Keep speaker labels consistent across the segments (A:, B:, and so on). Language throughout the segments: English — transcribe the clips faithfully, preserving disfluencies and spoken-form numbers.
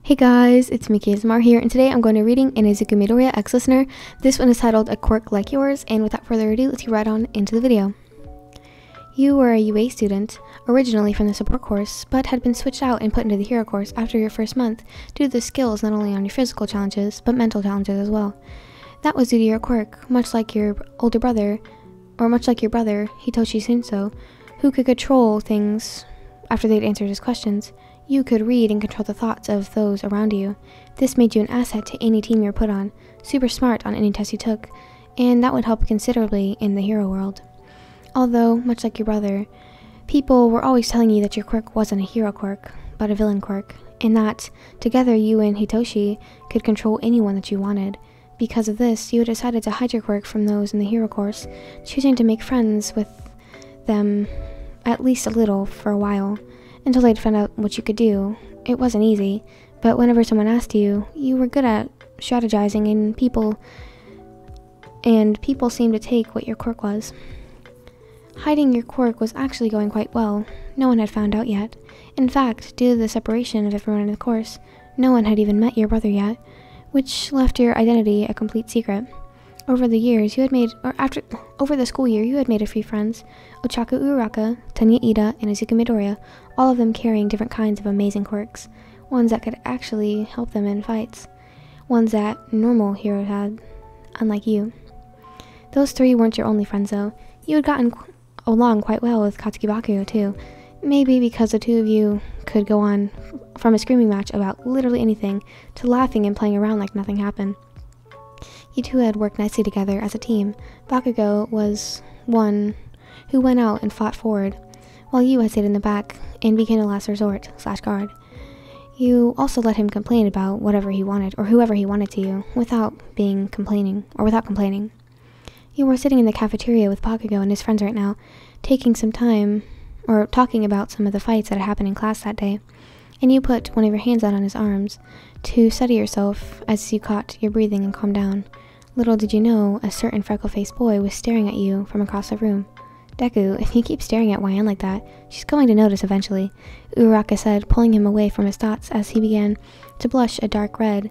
A: Hey guys, it's Miki Ismar here, and today I'm going to be reading an Izuku Midoriya ex-listener. This one is titled A Quirk Like Yours, and without further ado, let's get right on into the video. You were a U A student, originally from the support course, but had been switched out and put into the hero course after your first month due to the skills not only on your physical challenges, but mental challenges as well. That was due to your quirk, much like your older brother, or much like your brother, Hitoshi Shinso, who could control things after they'd answered his questions. You could read and control the thoughts of those around you. This made you an asset to any team you were put on, super smart on any test you took, and that would help considerably in the hero world. Although, much like your brother, people were always telling you that your quirk wasn't a hero quirk, but a villain quirk, and that, together you and Hitoshi could control anyone that you wanted. Because of this, you decided to hide your quirk from those in the hero course, choosing to make friends with them at least a little for a while, until they'd found out what you could do. It wasn't easy, but whenever someone asked you, you were good at strategizing, and people and people seemed to take what your quirk was. Hiding your quirk was actually going quite well. No one had found out yet. In fact, due to the separation of everyone in the course, no one had even met your brother yet, which left your identity a complete secret. Over the years, you had made, or after, over the school year, you had made a few friends: Ochaku Uraraka, Tanya Ida, and Izuku Midoriya, all of them carrying different kinds of amazing quirks, ones that could actually help them in fights, ones that normal heroes had, unlike you. Those three weren't your only friends, though. You had gotten qu along quite well with Katsuki Bakugo, too, maybe because the two of you could go on from a screaming match about literally anything to laughing and playing around like nothing happened. You two had worked nicely together as a team. Bakugo was one who went out and fought forward, while you had stayed in the back and became a last resort slash guard. You also let him complain about whatever he wanted, or whoever he wanted to you, without being complaining, or without complaining. You were sitting in the cafeteria with Bakugo and his friends right now, taking some time, or talking about some of the fights that had happened in class that day, and you put one of your hands out on his arms to steady yourself as you caught your breathing and calmed down. Little did you know, a certain freckle-faced boy was staring at you from across the room. Deku, if you keep staring at Wyan like that, she's going to notice eventually, Uraraka said, pulling him away from his thoughts as he began to blush a dark red.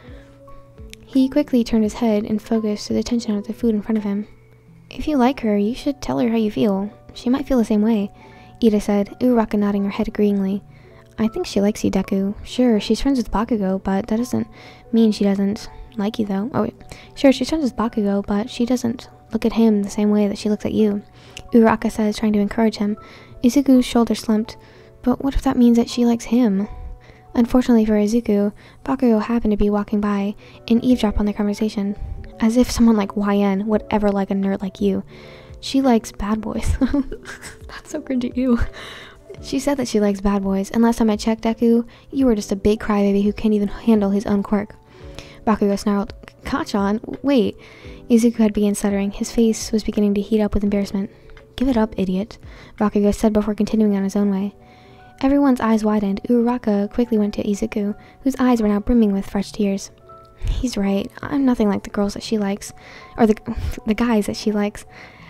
A: He quickly turned his head and focused his attention on the food in front of him. If you like her, you should tell her how you feel. She might feel the same way, Ida said, Uraraka nodding her head agreeingly. I think she likes you, Deku. Sure, she's friends with Bakugo, but that doesn't mean she doesn't like you, though. Oh, wait. Sure, she's friends with Bakugo, but she doesn't look at him the same way that she looks at you, Uraraka says, trying to encourage him. Izuku's shoulder slumped. But what if that means that she likes him? Unfortunately for Izuku, Bakugo happened to be walking by and eavesdropped on the conversation. As if someone like Y N would ever like a nerd like you. She likes bad boys. That's so cringy, ew. She said that she likes bad boys, and last time I checked, Deku, you were just a big crybaby who can't even handle his own quirk. Bakugo snarled, Kachan, wait. Izuku had begun stuttering. His face was beginning to heat up with embarrassment. Give it up, idiot, Bakugo said before continuing on his own way. Everyone's eyes widened. Uraraka quickly went to Izuku, whose eyes were now brimming with fresh tears. He's right. I'm nothing like the girls that she likes, or the, the guys that she likes.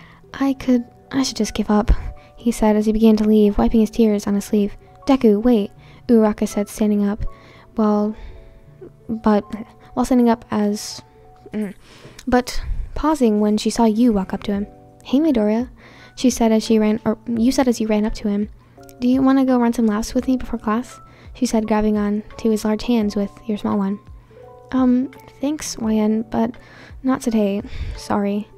A: I could, I should just give up, he said as he began to leave, wiping his tears on his sleeve. Deku, wait, Uraraka said, standing up, while, but, while standing up as, mm, but pausing when she saw you walk up to him. Hey, Midoriya, she said as she ran, or you said as you ran up to him. Do you want to go run some laps with me before class? She said, grabbing on to his large hands with your small one. Um, thanks, Y N, but not today. Sorry.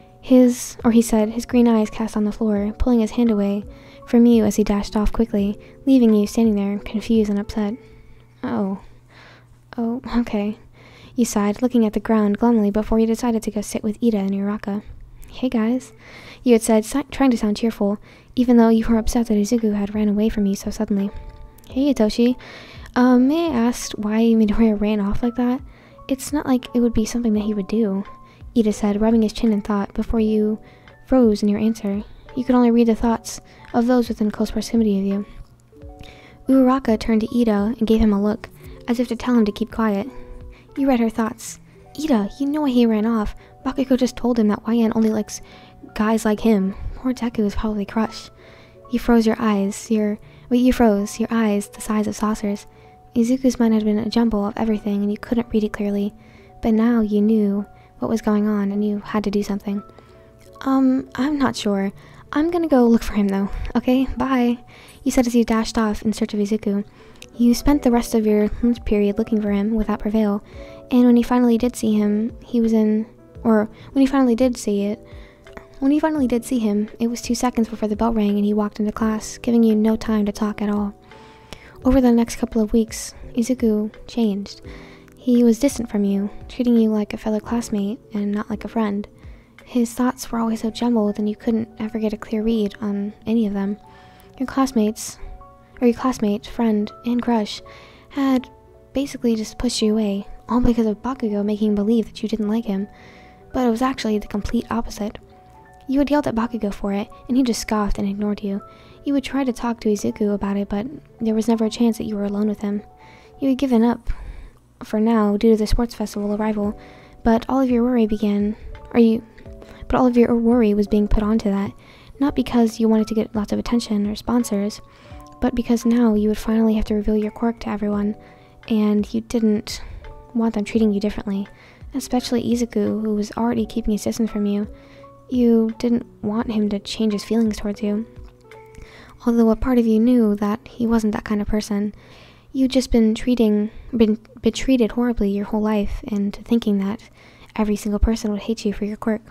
A: His, or he said, his green eyes cast on the floor, pulling his hand away from you as he dashed off quickly, leaving you standing there, confused and upset. Oh. Oh, okay. You sighed, looking at the ground glumly before you decided to go sit with Ida and Uraraka. Hey guys, you had said, si trying to sound cheerful, even though you were upset that Izuku had ran away from you so suddenly. Hey Hitoshi, um, may I ask why Midoriya ran off like that? It's not like it would be something that he would do, Ida said, rubbing his chin in thought before you froze in your answer. You could only read the thoughts of those within close proximity of you. Uraraka turned to Ida and gave him a look, as if to tell him to keep quiet. You read her thoughts. Ida, you know why he ran off. Bakugo just told him that Y N only likes guys like him. Poor Deku was probably crushed. You froze your eyes, your... Wait, you froze, your eyes the size of saucers. Izuku's mind had been a jumble of everything and you couldn't read it clearly, but now you knew what was going on and you had to do something. Um, I'm not sure. I'm gonna go look for him though. Okay, bye, you said as you dashed off in search of Izuku. You spent the rest of your lunch period looking for him without prevail, and when you finally did see him, he was in, or when you finally did see it, when you finally did see him, it was two seconds before the bell rang and he walked into class, giving you no time to talk at all. Over the next couple of weeks, Izuku changed. He was distant from you, treating you like a fellow classmate and not like a friend. His thoughts were always so jumbled and you couldn't ever get a clear read on any of them. Your classmates, or your classmate, friend, and crush had basically just pushed you away, all because of Bakugo making believe that you didn't like him, but it was actually the complete opposite. You had yelled at Bakugo for it, and he just scoffed and ignored you. You would try to talk to Izuku about it, but there was never a chance that you were alone with him. You had given up for now due to the sports festival arrival, but all of your worry began, or you, but all of your worry was being put onto that, not because you wanted to get lots of attention or sponsors, but because now you would finally have to reveal your quirk to everyone, and you didn't want them treating you differently, especially Izuku, who was already keeping his distance from you. You didn't want him to change his feelings towards you. Although a part of you knew that he wasn't that kind of person. You'd just been treating, been, been treated horribly your whole life into thinking that every single person would hate you for your quirk.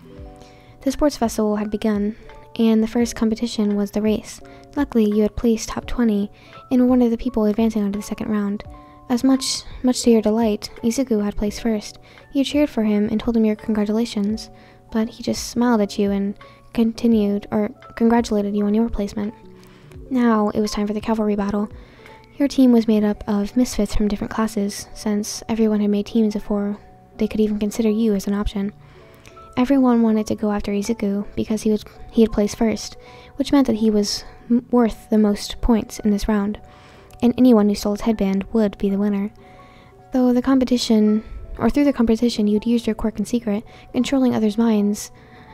A: The sports festival had begun, and the first competition was the race. Luckily, you had placed top twenty and were one of the people advancing onto the second round. As much, much to your delight, Izuku had placed first. You cheered for him and told him your congratulations, but he just smiled at you and continued, or congratulated you on your placement. Now it was time for the cavalry battle. Your team was made up of misfits from different classes, since everyone had made teams before they could even consider you as an option. Everyone wanted to go after Izuku because he was he had placed first, which meant that he was m worth the most points in this round, and anyone who stole his headband would be the winner. Though the competition, or through the competition, you'd used your quirk in secret, controlling others' minds,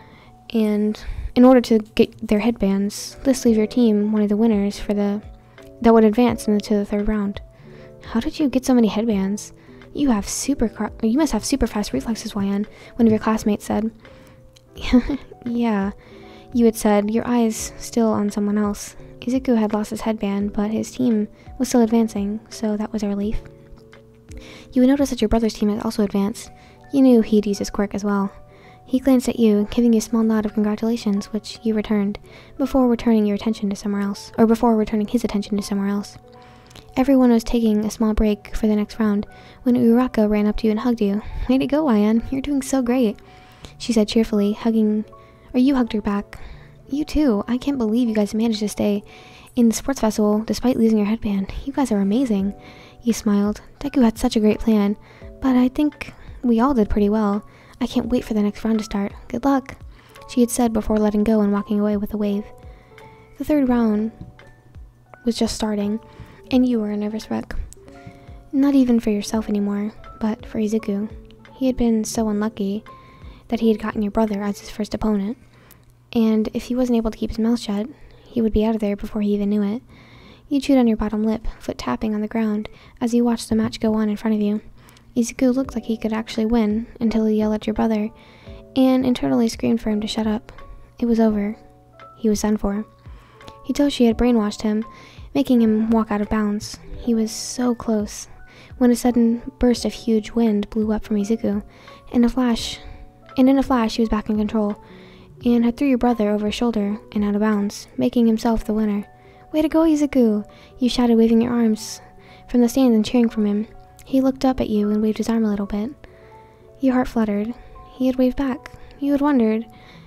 A: and in order to get their headbands, this leaves your team one of the winners for the that would advance into the third round. How did you get so many headbands? You have super you must have super fast reflexes, Y N, one of your classmates said. Yeah, you had said, your eyes still on someone else. Izuku had lost his headband, but his team was still advancing, so that was a relief. You would notice that your brother's team had also advanced. You knew he'd use his quirk as well. He glanced at you, giving you a small nod of congratulations, which you returned, before returning your attention to somewhere else, or before returning his attention to somewhere else. Everyone was taking a small break for the next round when Uraka ran up to you and hugged you. Way to go, Y N, you're doing so great, she said cheerfully, hugging, or you hugged her back. You too, I can't believe you guys managed to stay in the sports festival despite losing your headband. You guys are amazing. You smiled. Deku had such a great plan, but I think we all did pretty well. I can't wait for the next round to start. Good luck, she had said before letting go and walking away with a wave. The third round was just starting, and you were a nervous wreck. Not even for yourself anymore, but for Izuku. He had been so unlucky that he had gotten your brother as his first opponent, and if he wasn't able to keep his mouth shut, he would be out of there before he even knew it. You chewed on your bottom lip, foot tapping on the ground, as you watched the match go on in front of you. Izuku looked like he could actually win until he yelled at your brother, and internally screamed for him to shut up. It was over. He was done for. Hitoshi had brainwashed him, making him walk out of bounds. He was so close, when a sudden burst of huge wind blew up from Izuku. In a flash, and in a flash he was back in control, and had threw your brother over his shoulder and out of bounds, making himself the winner. Way to go, Izuku! You shouted, waving your arms from the stands and cheering from him. He looked up at you and waved his arm a little bit. Your heart fluttered. He had waved back. You had wondered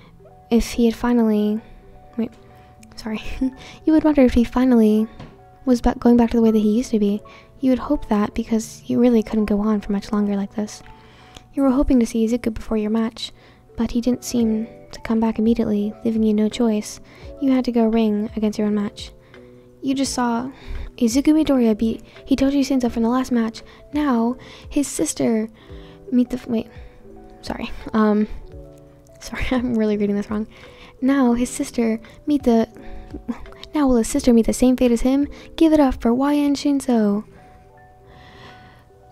A: if he had finally... Wait, sorry. You would wonder if he finally was back, going back to the way that he used to be. You would hope that because you really couldn't go on for much longer like this. You were hoping to see Izuku before your match, but he didn't seem to come back immediately, leaving you no choice. You had to go ring against your own match. You just saw Izuku Midoriya beat Hitoshi Shinzo from the last match. Now, his sister meet the... Wait. Sorry. Um, sorry, I'm really reading this wrong. Now, his sister meet the... Now will his sister meet the same fate as him? Give it up for Y N Shinzo.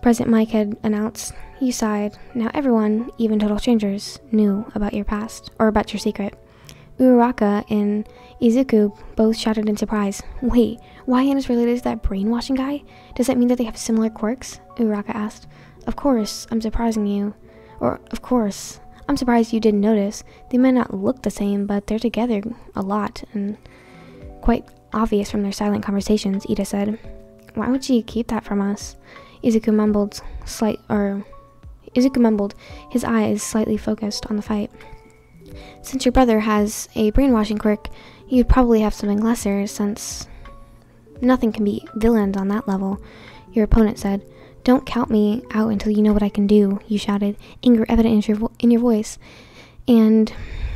A: President Mike had announced. You sighed. Now everyone, even total strangers, knew about your past, or about your secret. Uraraka and Izuku both shouted in surprise. Wait, Y N is related to that brainwashing guy? Does that mean that they have similar quirks? Uraraka asked. Of course, I'm surprising you. Or, of course, I'm surprised you didn't notice. They might not look the same, but they're together a lot, and quite obvious from their silent conversations, Ida said. Why would she keep that from us? Izuku mumbled, slight, or, Izuku mumbled, his eyes slightly focused on the fight. Since your brother has a brainwashing quirk, you'd probably have something lesser, since nothing can be villains on that level, your opponent said. Don't count me out until you know what I can do, you shouted, anger evident in your, vo in your voice, and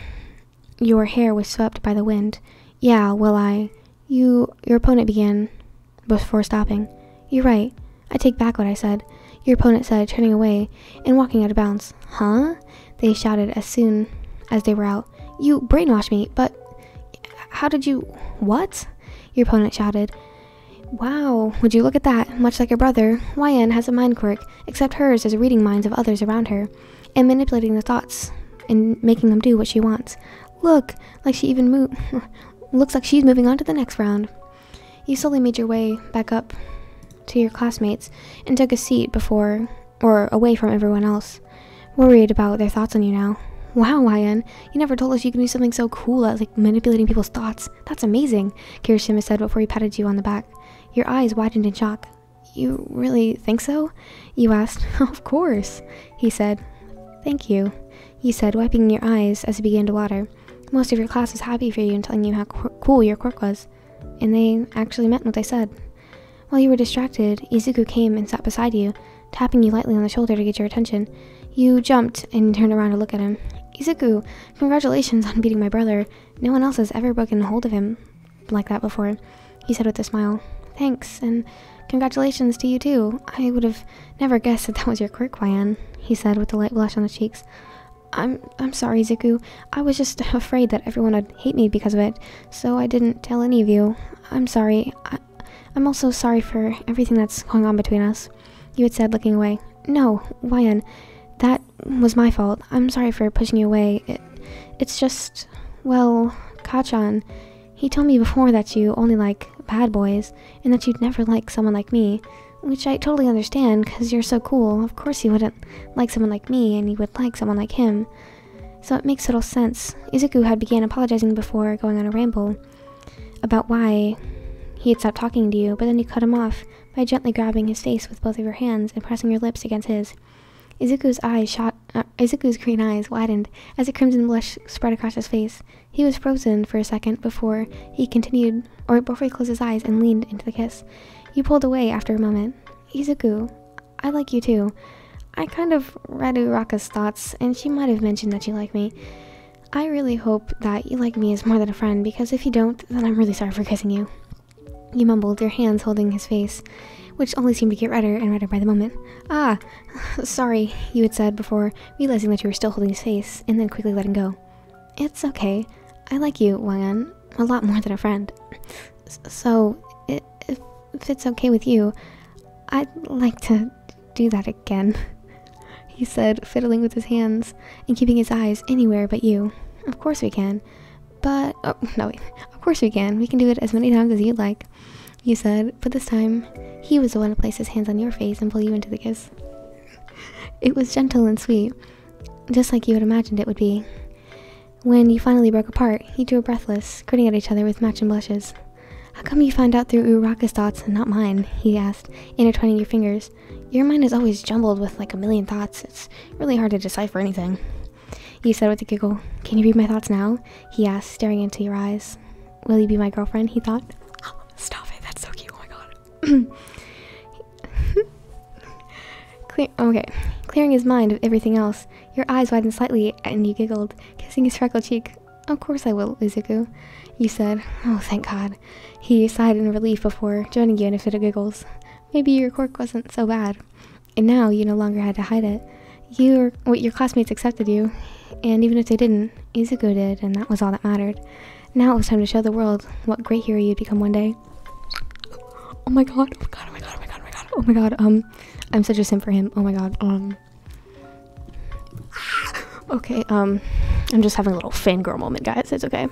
A: your hair was swept by the wind. Yeah, well I... You... Your opponent began before stopping. You're right. I take back what I said, your opponent said, turning away and walking out of bounds. Huh? They shouted as soon as they were out. You brainwashed me, but how did you... What? Your opponent shouted. Wow, would you look at that? Much like her brother, Y N has a mind quirk, except hers is reading minds of others around her, and manipulating their thoughts, and making them do what she wants. Look, like she even moved... Looks like she's moving on to the next round. You slowly made your way back up to your classmates, and took a seat before, or away from everyone else, worried about their thoughts on you now. Wow, Y N, you never told us you can do something so cool as like manipulating people's thoughts. That's amazing, Kirishima said before he patted you on the back. Your eyes widened in shock. You really think so? You asked. Of course, he said. Thank you, you said, wiping your eyes as it began to water. Most of your class was happy for you and telling you how cool your quirk was, and they actually meant what they said. While you were distracted, Izuku came and sat beside you, tapping you lightly on the shoulder to get your attention. You jumped and turned around to look at him. Izuku, congratulations on beating my brother. No one else has ever broken hold of him like that before, he said with a smile. Thanks, and congratulations to you too. I would have never guessed that that was your quirk, Y N, he said with a light blush on his cheeks. I'm I'm sorry, Izuku. I was just afraid that everyone would hate me because of it, so I didn't tell any of you. I'm sorry. I, I'm also sorry for everything that's going on between us, you had said, looking away. No, Y N, that was my fault. I'm sorry for pushing you away. It, it's just, well, Kachan, he told me before that you only like bad boys, and that you'd never like someone like me, which I totally understand, because you're so cool. Of course you wouldn't like someone like me, and you would like someone like him. So it makes total sense. Izuku had began apologizing before going on a ramble about why he had stopped talking to you, but then you cut him off by gently grabbing his face with both of your hands and pressing your lips against his. Izuku's eyes shot, uh, Izuku's green eyes widened as a crimson blush spread across his face. He was frozen for a second before he continued, or before he closed his eyes and leaned into the kiss. You pulled away after a moment. Izuku, I like you too. I kind of read Uraraka's thoughts, and she might have mentioned that you like me. I really hope that you like me as more than a friend, because if you don't, then I'm really sorry for kissing you. You mumbled, your hands holding his face, which only seemed to get redder and redder by the moment. Ah, sorry, you had said before, realizing that you were still holding his face, and then quickly letting go. It's okay. I like you, Y N, a lot more than a friend. So, if, if it's okay with you, I'd like to do that again, he said, fiddling with his hands and keeping his eyes anywhere but you. Of course we can. But, oh, no, wait. Of course we can. We can do it as many times as you'd like, you said, but this time, he was the one to place his hands on your face and pull you into the kiss. It was gentle and sweet, just like you had imagined it would be. When you finally broke apart, you two were breathless, grinning at each other with matching blushes. How come you find out through Uraraka's thoughts and not mine, he asked, intertwining your fingers. Your mind is always jumbled with like a million thoughts. It's really hard to decipher anything, you said with a giggle. Can you read my thoughts now? He asked, staring into your eyes. Will you be my girlfriend? He thought. Oh, stop it, that's so cute, oh my god. Clear okay. Clearing his mind of everything else, your eyes widened slightly and you giggled, kissing his freckled cheek. Of course I will, Izuku, you said. Oh, thank God. He sighed in relief before joining you in a fit of giggles. Maybe your quirk wasn't so bad, and now you no longer had to hide it. You, well, your classmates accepted you, and even if they didn't, Izuku did, and that was all that mattered. Now it was time to show the world what great hero you'd become one day. Oh my god, oh my god, oh my god, oh my god, oh my god. Oh my god, um, I'm such a simp for him. Oh my god, um, okay, um, I'm just having a little fangirl moment, guys. It's okay.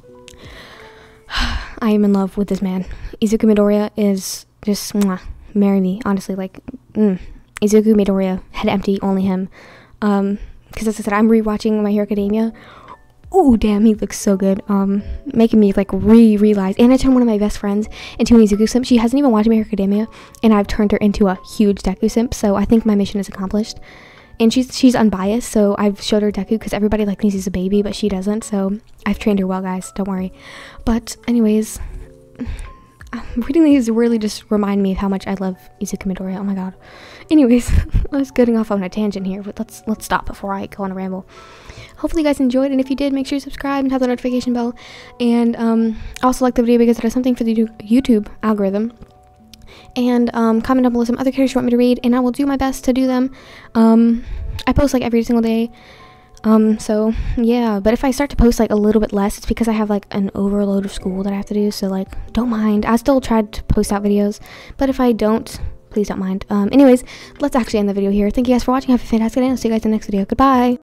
A: I am in love with this man. Izuku Midoriya is just, mwah, marry me, honestly, like, mm. Izuku Midoriya, head empty, only him. Um, because as I said, I'm rewatching My Hero Academia. Oh, damn, he looks so good. Um, making me, like, re-realize. And I turned one of my best friends into an Izuku simp. She hasn't even watched My Hero Academia, and I've turned her into a huge Deku simp, so I think my mission is accomplished. And she's she's unbiased, so I've showed her Deku because everybody like thinks he's a baby, but she doesn't. So I've trained her well, guys. Don't worry. But anyways, reading these really just remind me of how much I love Izuku Midoriya. Oh my god. Anyways, I was getting off on a tangent here, but let's let's stop before I go on a ramble. Hopefully you guys enjoyed, and if you did, make sure you subscribe and have the notification bell. And um, also like the video because it does something for the YouTube algorithm. And um, comment down below some other characters you want me to read, and I will do my best to do them. Um, I post like every single day, um, so yeah. But if I start to post like a little bit less, it's because I have like an overload of school that I have to do. So like, don't mind. I still try to post out videos, but if I don't, please don't mind. Um, anyways, let's actually end the video here. Thank you guys for watching. Have a fantastic day. I'll see you guys in the next video. Goodbye.